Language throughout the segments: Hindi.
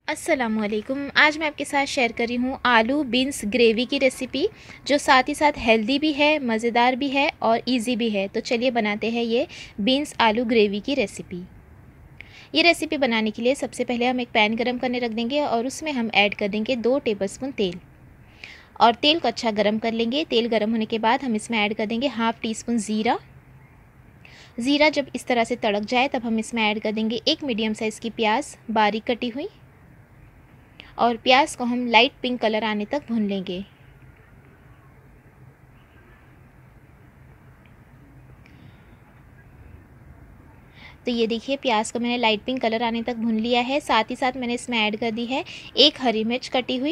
अस्सलामुअलैकुम। आज मैं आपके साथ शेयर कर रही हूँ आलू बीन्स ग्रेवी की रेसिपी, जो साथ ही साथ हेल्दी भी है, मज़ेदार भी है और इजी भी है। तो चलिए बनाते हैं ये बीन्स आलू ग्रेवी की रेसिपी। ये रेसिपी बनाने के लिए सबसे पहले हम एक पैन गरम करने रख देंगे और उसमें हम ऐड कर देंगे 2 टेबलस्पून तेल। और तेल को अच्छा गरम कर लेंगे। तेल गरम होने के बाद हम इसमें ऐड कर देंगे हाफ़ टी स्पून ज़ीरा। ज़ीरा जब इस तरह से तड़क जाए तब हम इसमें ऐड कर देंगे एक मीडियम साइज़ की प्याज बारीक कटी हुई। और प्याज को हम लाइट पिंक कलर आने तक भून लेंगे। तो ये देखिए प्याज को मैंने लाइट पिंक कलर आने तक भून लिया है। साथ ही साथ मैंने इसमें ऐड कर दी है एक हरी मिर्च कटी हुई।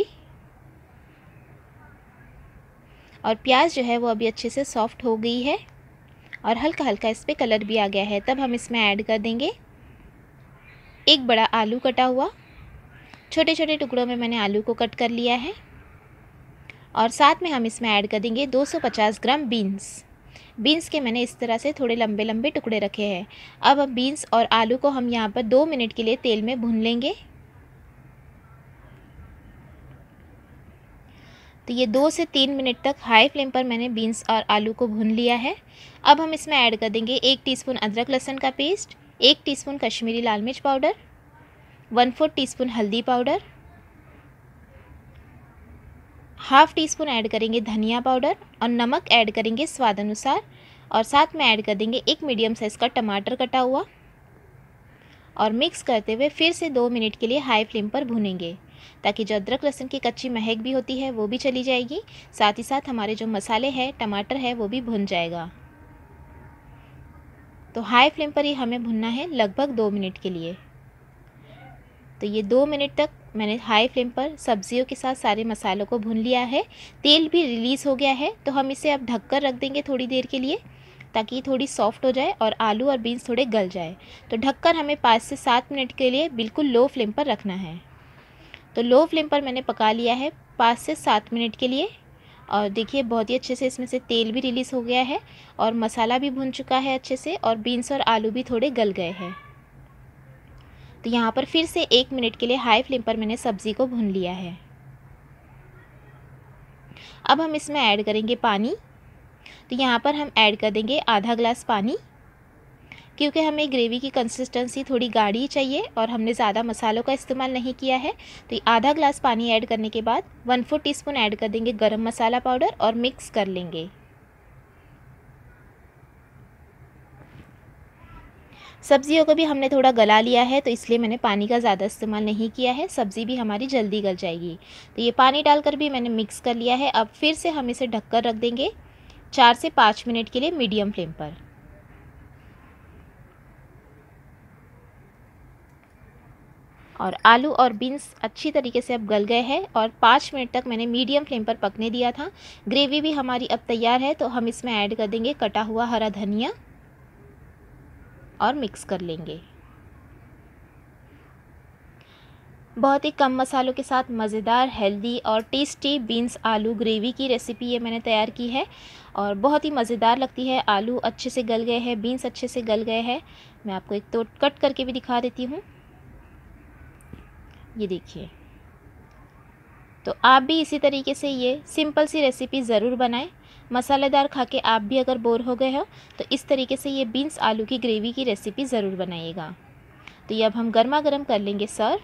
और प्याज जो है वो अभी अच्छे से सॉफ्ट हो गई है और हल्का हल्का इस पर कलर भी आ गया है। तब हम इसमें ऐड कर देंगे एक बड़ा आलू कटा हुआ। छोटे छोटे टुकड़ों में मैंने आलू को कट कर लिया है। और साथ में हम इसमें ऐड कर देंगे 250 ग्राम बीन्स के मैंने इस तरह से थोड़े लंबे लंबे टुकड़े रखे हैं। अब बीन्स और आलू को हम यहाँ पर 2 मिनट के लिए तेल में भून लेंगे। तो ये 2 से 3 मिनट तक हाई फ्लेम पर मैंने बीन्स और आलू को भून लिया है। अब हम इसमें ऐड कर देंगे 1 टीस्पून अदरक लहसुन का पेस्ट, 1 टीस्पून कश्मीरी लाल मिर्च पाउडर, 1/4 टीस्पून हल्दी powder, half teaspoon add करेंगे धनिया पाउडर और नमक ऐड करेंगे स्वाद अनुसार। और साथ में ऐड कर देंगे एक मीडियम साइज़ का टमाटर कटा हुआ। और मिक्स करते हुए फिर से 2 मिनट के लिए हाई फ्लेम पर भूनेंगे, ताकि जो अदरक लहसुन की कच्ची महक भी होती है वो भी चली जाएगी। साथ ही साथ हमारे जो मसाले हैं, टमाटर है, वो भी भुन जाएगा। तो हाई फ्लेम पर ही हमें भुनना है लगभग 2 मिनट के लिए। तो ये 2 मिनट तक मैंने हाई फ्लेम पर सब्जियों के साथ सारे मसालों को भून लिया है। तेल भी रिलीज़ हो गया है। तो हम इसे अब ढककर रख देंगे थोड़ी देर के लिए, ताकि थोड़ी सॉफ्ट हो जाए और आलू और बीन्स थोड़े गल जाए। तो ढककर हमें 5 से 7 मिनट के लिए बिल्कुल लो फ्लेम पर रखना है। तो लो फ्लेम पर मैंने पका लिया है 5 से 7 मिनट के लिए। और देखिए बहुत ही अच्छे से इसमें से तेल भी रिलीज़ हो गया है और मसाला भी भुन चुका है अच्छे से, और बीन्स और आलू भी थोड़े गल गए हैं। तो यहाँ पर फिर से 1 मिनट के लिए हाई फ्लेम पर मैंने सब्ज़ी को भून लिया है। अब हम इसमें ऐड करेंगे पानी। तो यहाँ पर हम ऐड कर देंगे आधा ग्लास पानी, क्योंकि हमें ग्रेवी की कंसिस्टेंसी थोड़ी गाढ़ी चाहिए और हमने ज़्यादा मसालों का इस्तेमाल नहीं किया है। तो आधा ग्लास पानी ऐड करने के बाद 1/4 टीस्पून ऐड कर देंगे गरम मसाला पाउडर और मिक्स कर लेंगे। सब्जियों को भी हमने थोड़ा गला लिया है, तो इसलिए मैंने पानी का ज़्यादा इस्तेमाल नहीं किया है। सब्ज़ी भी हमारी जल्दी गल जाएगी। तो ये पानी डालकर भी मैंने मिक्स कर लिया है। अब फिर से हम इसे ढककर रख देंगे 4 से 5 मिनट के लिए मीडियम फ्लेम पर। और आलू और बीन्स अच्छी तरीके से अब गल गए हैं और 5 मिनट तक मैंने मीडियम फ्लेम पर पकने दिया था। ग्रेवी भी हमारी अब तैयार है। तो हम इसमें ऐड कर देंगे कटा हुआ हरा धनिया और मिक्स कर लेंगे। बहुत ही कम मसालों के साथ मज़ेदार, हेल्दी और टेस्टी बीन्स आलू ग्रेवी की रेसिपी ये मैंने तैयार की है और बहुत ही मज़ेदार लगती है। आलू अच्छे से गल गए हैं, बीन्स अच्छे से गल गए हैं। मैं आपको एक तो कट करके भी दिखा देती हूँ। ये देखिए। तो आप भी इसी तरीके से ये सिंपल सी रेसिपी ज़रूर बनाएं। मसालेदार खा के आप भी अगर बोर हो गए हो तो इस तरीके से ये बीन्स आलू की ग्रेवी की रेसिपी ज़रूर बनाइएगा। तो ये अब हम गर्मा गर्म कर लेंगे सर्व।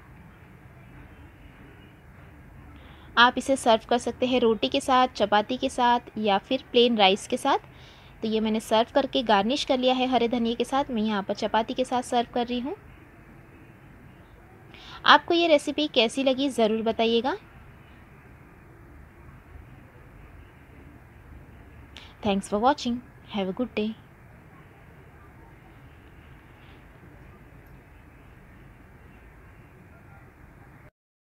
आप इसे सर्व कर सकते हैं रोटी के साथ, चपाती के साथ या फिर प्लेन राइस के साथ। तो ये मैंने सर्व करके गार्निश कर लिया है हरे धनिए के साथ। मैं यहाँ पर चपाती के साथ सर्व कर रही हूँ। आपको ये रेसिपी कैसी लगी ज़रूर बताइएगा। Thanks for watching. Have a good day.